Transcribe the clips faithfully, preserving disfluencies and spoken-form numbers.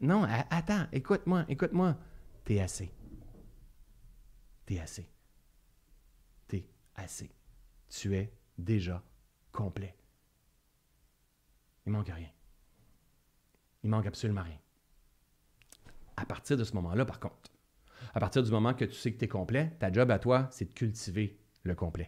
non, a- attends, écoute-moi, écoute-moi. T'es assez. T'es assez. T'es assez. Tu es déjà complet. Il manque rien. Il manque absolument rien. À partir de ce moment-là, par contre, à partir du moment que tu sais que tu es complet, ta job à toi, c'est de cultiver le complet.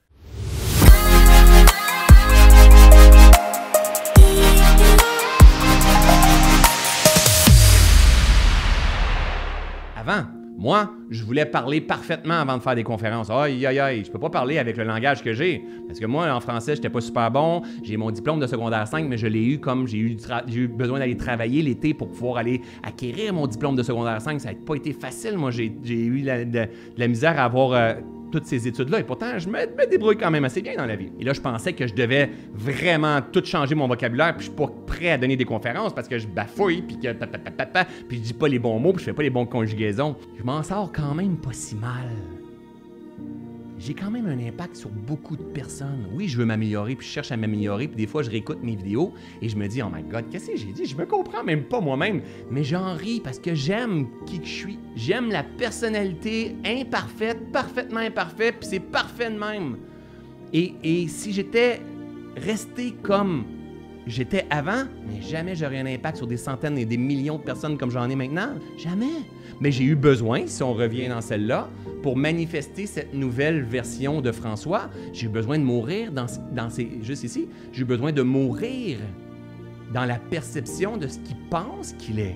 Avant, moi, je voulais parler parfaitement avant de faire des conférences. Aïe, aïe, aïe, je peux pas parler avec le langage que j'ai. Parce que moi, en français, j'étais pas super bon. J'ai mon diplôme de secondaire cinq, mais je l'ai eu comme j'ai eu, j'ai eu besoin d'aller travailler l'été pour pouvoir aller acquérir mon diplôme de secondaire cinq. Ça n'a pas été facile. Moi, j'ai eu la, de, de la misère à avoir euh, toutes ces études-là. Et pourtant, je me, me débrouille quand même assez bien dans la vie. Et là, je pensais que je devais vraiment tout changer mon vocabulaire, puis je suis pas prêt à donner des conférences parce que je bafouille, puis que papapapapa, puis je dis pas les bons mots, puis je fais pas les bonnes conjugaisons. Je m'en sors quand même pas si mal. J'ai quand même un impact sur beaucoup de personnes. Oui, je veux m'améliorer, puis je cherche à m'améliorer, puis des fois, je réécoute mes vidéos et je me dis « Oh my God, qu'est-ce que j'ai dit? Je me comprends même pas moi-même. » Mais j'en ris parce que j'aime qui que je suis. J'aime la personnalité imparfaite, parfaitement imparfaite, puis c'est parfait de même. Et, et si j'étais resté comme j'étais avant, mais jamais j'aurais un impact sur des centaines et des millions de personnes comme j'en ai maintenant. Jamais. Mais j'ai eu besoin, si on revient dans celle-là, pour manifester cette nouvelle version de François, j'ai eu besoin de mourir dans, dans ces, juste ici, j'ai eu besoin de mourir dans la perception de ce qu'il pense qu'il est.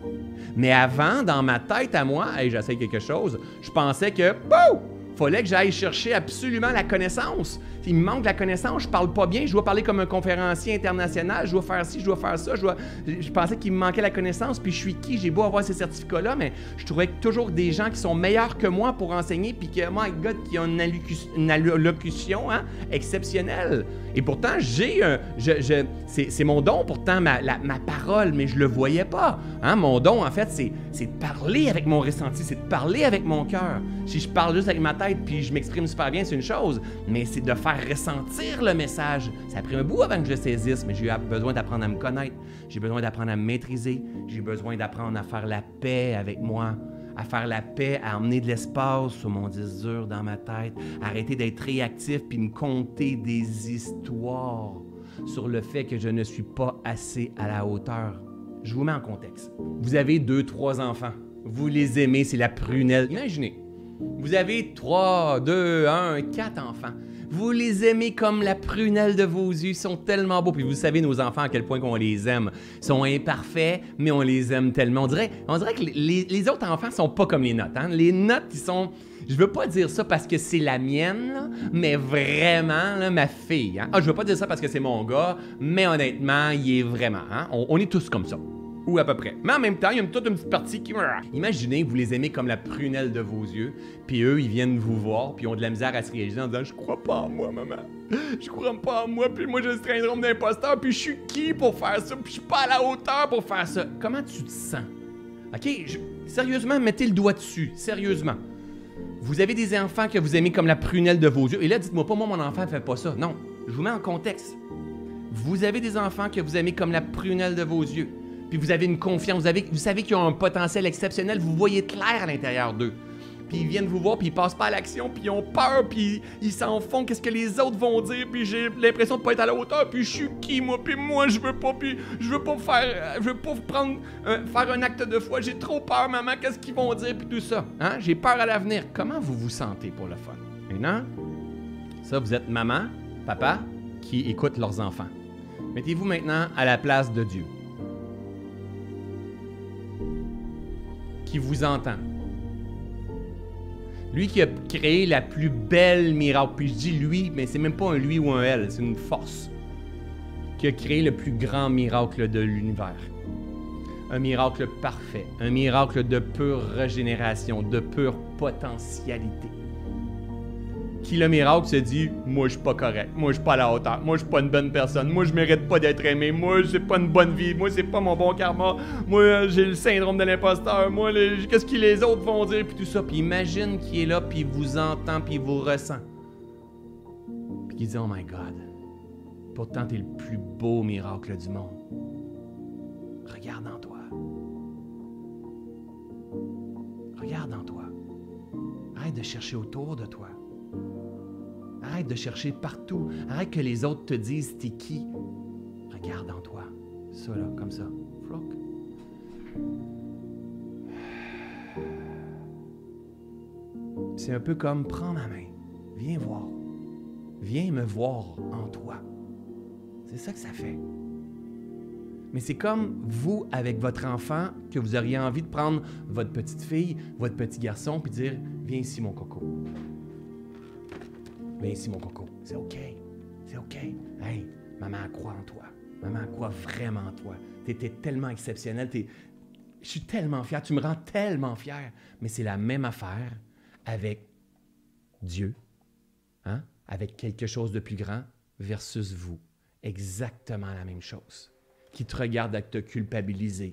Mais avant, dans ma tête à moi, hey, j'essaie quelque chose, je pensais que, boum, fallait que j'aille chercher absolument la connaissance. Il me manque la connaissance, je parle pas bien, je dois parler comme un conférencier international, je dois faire ci, je dois faire ça, je dois... Je pensais qu'il me manquait la connaissance, puis je suis qui? J'ai beau avoir ces certificats-là, mais je trouvais toujours des gens qui sont meilleurs que moi pour enseigner, puis que, my God, qui ont une, allocution, une allocution hein, exceptionnelle. Et pourtant, j'ai un... Je, je, c'est mon don, pourtant, ma, la, ma parole, mais je le voyais pas. Hein? Mon don, en fait, c'est de parler avec mon ressenti, c'est de parler avec mon cœur. Si je parle juste avec ma tête, puis je m'exprime super bien, c'est une chose, mais c'est de faire ressentir le message. Ça a pris un bout avant que je le saisisse, mais j'ai eu besoin d'apprendre à me connaître. J'ai besoin d'apprendre à me maîtriser. J'ai besoin d'apprendre à faire la paix avec moi, à faire la paix, à emmener de l'espace sur mon disque dur dans ma tête, arrêter d'être réactif puis me conter des histoires sur le fait que je ne suis pas assez à la hauteur. Je vous mets en contexte. Vous avez deux, trois enfants. Vous les aimez, c'est la prunelle. Imaginez, vous avez trois, deux, un, quatre enfants. Vous les aimez comme la prunelle de vos yeux. Ils sont tellement beaux. Puis vous savez, nos enfants, à quel point qu'on les aime. Ils sont imparfaits, mais on les aime tellement. On dirait, on dirait que les, les autres enfants sont pas comme les nôtres. Hein? Les nôtres, ils sont... Je veux pas dire ça parce que c'est la mienne, là, mais vraiment, là, ma fille. Hein? Ah, je veux pas dire ça parce que c'est mon gars, mais honnêtement, il est vraiment. Hein? On, on est tous comme ça. Ou à peu près. Mais en même temps, il y a toute une petite partie qui... Imaginez, vous les aimez comme la prunelle de vos yeux, puis eux, ils viennent vous voir, puis ils ont de la misère à se réaliser en disant « Je crois pas en moi, maman. Je crois pas en moi, puis moi, j'ai le syndrome d'imposteur, puis je suis qui pour faire ça, puis je suis pas à la hauteur pour faire ça. » Comment tu te sens? OK? Je... Sérieusement, mettez le doigt dessus. Sérieusement. Vous avez des enfants que vous aimez comme la prunelle de vos yeux. Et là, dites-moi pas, moi, mon enfant ne fait pas ça. Non. Je vous mets en contexte. Vous avez des enfants que vous aimez comme la prunelle de vos yeux. Puis vous avez une confiance, vous, avez, vous savez qu'ils ont un potentiel exceptionnel, vous voyez clair à l'intérieur d'eux. Puis ils viennent vous voir, puis ils passent pas à l'action, puis ils ont peur, puis ils s'en font, qu'est-ce que les autres vont dire, puis j'ai l'impression de pas être à la hauteur, puis je suis qui, moi, puis moi, je veux pas, puis je veux pas faire, je veux pas prendre, euh, faire un acte de foi, j'ai trop peur, maman, qu'est-ce qu'ils vont dire, puis tout ça. Hein? J'ai peur à l'avenir. Comment vous vous sentez pour le fun? Maintenant, ça, vous êtes maman, papa, qui écoutent leurs enfants. Mettez-vous maintenant à la place de Dieu, qui vous entend. Lui qui a créé la plus belle miracle, puis je dis lui, mais c'est même pas un lui ou un elle, c'est une force, qui a créé le plus grand miracle de l'univers. Un miracle parfait, un miracle de pure régénération, de pure potentialité. Qui le miracle se dit « Moi, je suis pas correct. Moi, je suis pas à la hauteur. Moi, je suis pas une bonne personne. Moi, je mérite pas d'être aimé. Moi, j'ai pas une bonne vie. Moi, c'est pas mon bon karma. Moi, j'ai le syndrome de l'imposteur. Moi, qu'est-ce que les autres vont dire? » Puis tout ça. Puis imagine qu'il est là, puis il vous entend, puis il vous ressent. Puis il dit « Oh my God. Pourtant, t'es le plus beau miracle du monde. Regarde en toi. regarde en toi. Arrête de chercher autour de toi. Arrête de chercher partout. Arrête que les autres te disent t'es qui. Regarde en toi. Ça là, comme ça. Floc. C'est un peu comme prends ma main. Viens voir. Viens me voir en toi. C'est ça que ça fait. Mais c'est comme vous, avec votre enfant, que vous auriez envie de prendre votre petite fille, votre petit garçon, puis dire « Viens ici, mon coco. Viens ici, mon coco. C'est OK. C'est OK. Hey, maman croit en toi. Maman croit vraiment en toi. Tu étais tellement exceptionnel. T'es... Je suis tellement fier. Tu me rends tellement fier. » Mais c'est la même affaire avec Dieu, hein? Avec quelque chose de plus grand versus vous. Exactement la même chose. Qui te regarde à te culpabiliser,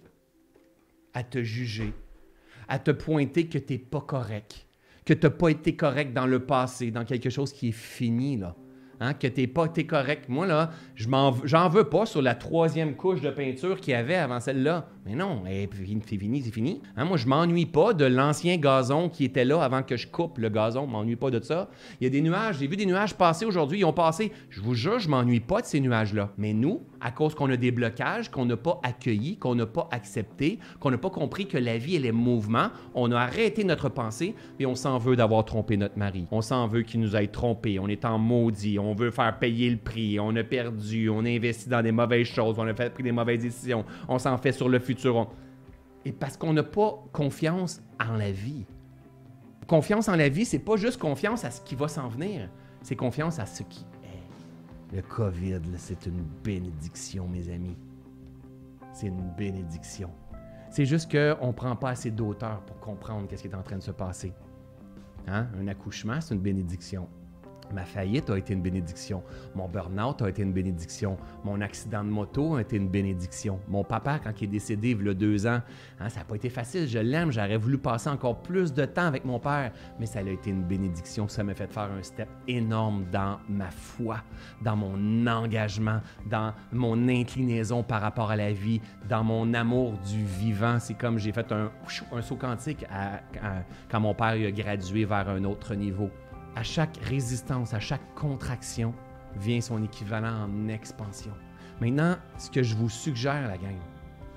à te juger, à te pointer que tu n'es pas correct, que tu n'as pas été correct dans le passé, dans quelque chose qui est fini, là. Hein? Que tu n'es pas été correct. Moi, là, je m'en, j'en veux pas sur la troisième couche de peinture qu'il y avait avant celle-là. Mais non, c'est fini, c'est fini. Hein? Moi, je m'ennuie pas de l'ancien gazon qui était là avant que je coupe le gazon. Je m'ennuie pas de ça. Il y a des nuages. J'ai vu des nuages passer aujourd'hui. Ils ont passé. Je vous jure, je m'ennuie pas de ces nuages-là. Mais nous, à cause qu'on a des blocages, qu'on n'a pas accueillis, qu'on n'a pas accepté, qu'on n'a pas compris que la vie, elle est mouvement, on a arrêté notre pensée et on s'en veut d'avoir trompé notre mari. On s'en veut qu'il nous ait trompés. On est en maudit. On veut faire payer le prix. On a perdu. On a investi dans des mauvaises choses. On a fait, pris des mauvaises décisions. On s'en fait sur le futur. On... Et parce qu'on n'a pas confiance en la vie. Confiance en la vie, c'est pas juste confiance à ce qui va s'en venir. C'est confiance à ce qui est. Le COVID, là, c'est une bénédiction, mes amis. C'est une bénédiction. C'est juste qu'on ne prend pas assez d'auteur pour comprendre ce qui est en train de se passer. Hein? Un accouchement, c'est une bénédiction. Ma faillite a été une bénédiction. Mon burn-out a été une bénédiction. Mon accident de moto a été une bénédiction. Mon papa, quand il est décédé il y a deux ans, hein, ça n'a pas été facile. Je l'aime. J'aurais voulu passer encore plus de temps avec mon père. Mais ça a été une bénédiction. Ça m'a fait faire un step énorme dans ma foi, dans mon engagement, dans mon inclinaison par rapport à la vie, dans mon amour du vivant. C'est comme j'ai fait un, un saut quantique à, à, quand mon père a gradué vers un autre niveau. À chaque résistance, à chaque contraction, vient son équivalent en expansion. Maintenant, ce que je vous suggère, la gang,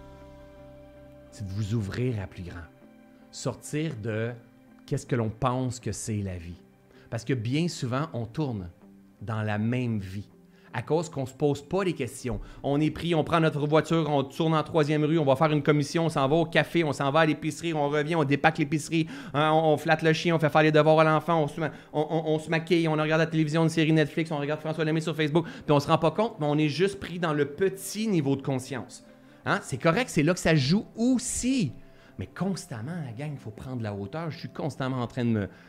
c'est de vous ouvrir à plus grand. Sortir de qu'est-ce que l'on pense que c'est la vie. Parce que bien souvent, on tourne dans la même vie. À cause qu'on ne se pose pas les questions. On est pris, on prend notre voiture, on tourne en troisième rue, on va faire une commission, on s'en va au café, on s'en va à l'épicerie, on revient, on dépaque l'épicerie, hein, on, on flatte le chien, on fait faire les devoirs à l'enfant, on se, on, on, on se maquille, on regarde la télévision, une série Netflix, on regarde François Lemay sur Facebook, puis on se rend pas compte, mais on est juste pris dans le petit niveau de conscience. Hein? C'est correct, c'est là que ça joue aussi. Mais constamment, la gang, il faut prendre la hauteur. Je suis constamment en train de me...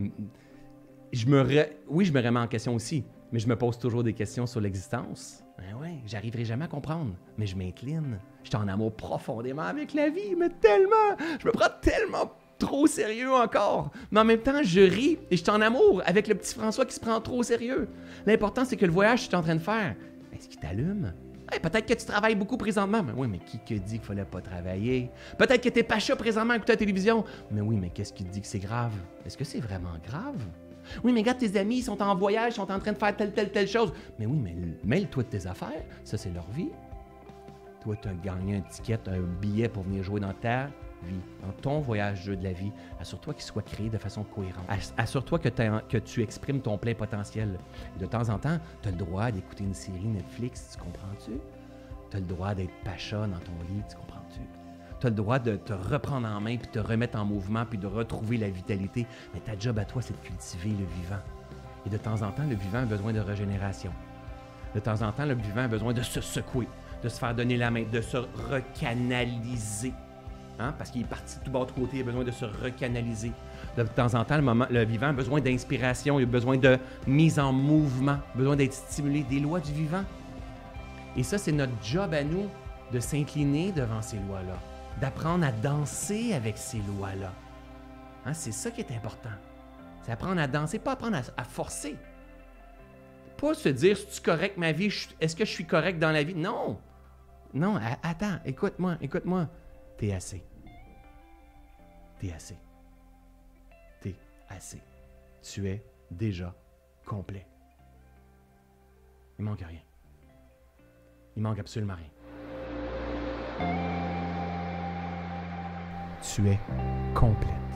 Je me re... Oui, je me remets en question aussi. Mais je me pose toujours des questions sur l'existence. Ben ouais, j'arriverai jamais à comprendre. Mais je m'incline. Je suis en amour profondément avec la vie, mais tellement! Je me prends tellement trop sérieux encore. Mais en même temps, je ris et je suis en amour avec le petit François qui se prend trop au sérieux. L'important, c'est que le voyage que je suis en train de faire, est-ce qu'il t'allume? Hey, peut-être que tu travailles beaucoup présentement. Mais oui, mais qui te dit qu'il fallait pas travailler? Peut-être que t'es pas chaud présentement à écouter la télévision. Mais oui, mais qu'est-ce qui te dit que c'est grave? Est-ce que c'est vraiment grave? Oui, mais regarde, tes amis, ils sont en voyage, ils sont en train de faire telle, telle, telle chose. Mais oui, mais mêle-toi de tes affaires. Ça, c'est leur vie. Toi, tu as gagné un ticket, un billet pour venir jouer dans ta vie, dans ton voyage jeu de la vie. Assure-toi qu'il soit créé de façon cohérente. Assure-toi que, que tu exprimes ton plein potentiel. Et de temps en temps, tu as le droit d'écouter une série Netflix, tu comprends-tu? Tu as le droit d'être pacha dans ton lit, tu comprends-tu? Tu as le droit de te reprendre en main, puis te remettre en mouvement, puis de retrouver la vitalité. Mais ta job à toi, c'est de cultiver le vivant. Et de temps en temps, le vivant a besoin de régénération. De temps en temps, le vivant a besoin de se secouer, de se faire donner la main, de se recanaliser. Hein? Parce qu'il est parti de tout bas de côté, il a besoin de se recanaliser. De temps en temps, le, moment, le vivant a besoin d'inspiration, il a besoin de mise en mouvement, besoin d'être stimulé, des lois du vivant. Et ça, c'est notre job à nous, de s'incliner devant ces lois-là. D'apprendre à danser avec ces lois-là. Hein, c'est ça qui est important. C'est apprendre à danser, pas apprendre à, à forcer. Pas se dire, est-ce correct ma vie? Est-ce que je suis correct dans la vie? Non. Non, a- attends, écoute-moi, écoute-moi. T'es assez. T'es assez. assez. Tu es déjà complet. Il manque rien. Il manque absolument rien. Tu es complet.